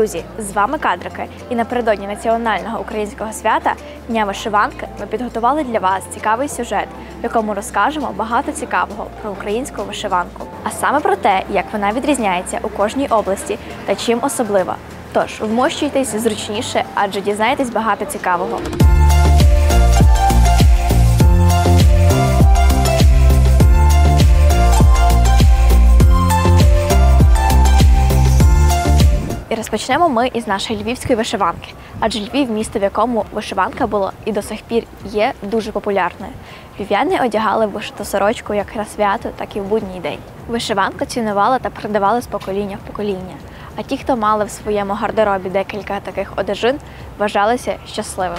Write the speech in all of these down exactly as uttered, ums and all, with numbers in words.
Друзі, з вами Кадрики, і напередодні національного українського свята Дня вишиванки ми підготували для вас цікавий сюжет, в якому розкажемо багато цікавого про українську вишиванку. А саме про те, як вона відрізняється у кожній області та чим особлива. Тож, вмощуйтесь зручніше, адже дізнаєтесь багато цікавого. І розпочнемо ми із нашої львівської вишиванки, адже Львів – місто, в якому вишиванка була і до сих пір є дуже популярною. Львів'яни одягали вишиту сорочку як на свято, так і в будній день. Вишиванку цінували та передавали з покоління в покоління, а ті, хто мали в своєму гардеробі декілька таких одежин, вважалися щасливими.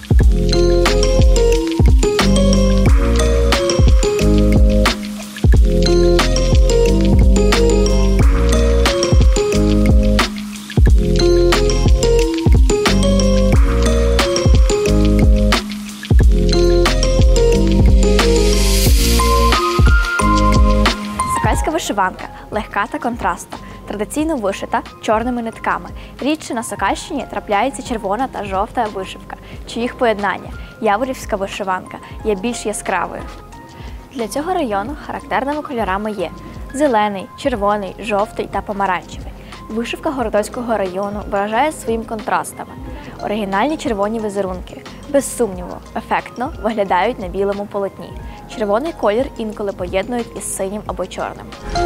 Сокальська вишиванка легка та контрастна, традиційно вишита чорними нитками. Рідше на Сокальщині трапляється червона та жовта вишивка, чи їх поєднання – яворівська вишиванка – є більш яскравою. Для цього району характерними кольорами є зелений, червоний, жовтий та помаранчевий. Вишивка Городоцького району вражає своїм контрастами. Оригінальні червоні візерунки, без сумніву, ефектно виглядають на білому полотні. Червоний колір інколи поєднують із синім або чорним.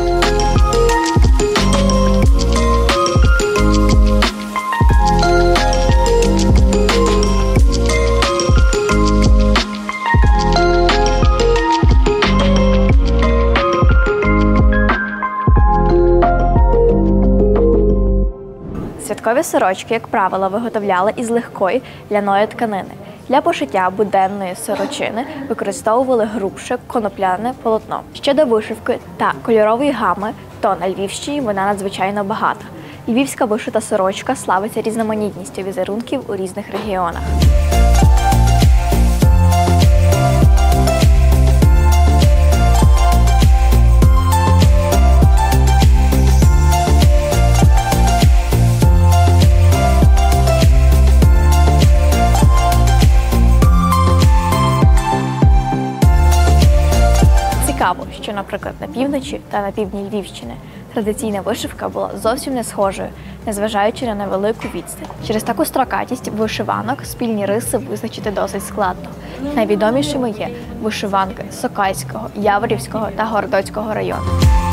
Святкові сорочки, як правило, виготовляли із легкої ляної тканини. Для пошиття буденної сорочини використовували грубше конопляне полотно. Щодо вишивки та кольорової гами, то на Львівщині вона надзвичайно багата. Львівська вишита сорочка славиться різноманітністю візерунків у різних регіонах. Цікаво, що, наприклад, на півночі та на півдні Львівщини традиційна вишивка була зовсім не схожою, незважаючи на невелику відстань. Через таку строкатість вишиванок спільні риси визначити досить складно. Найвідомішими є вишиванки Сокальського, Яворівського та Городоцького району.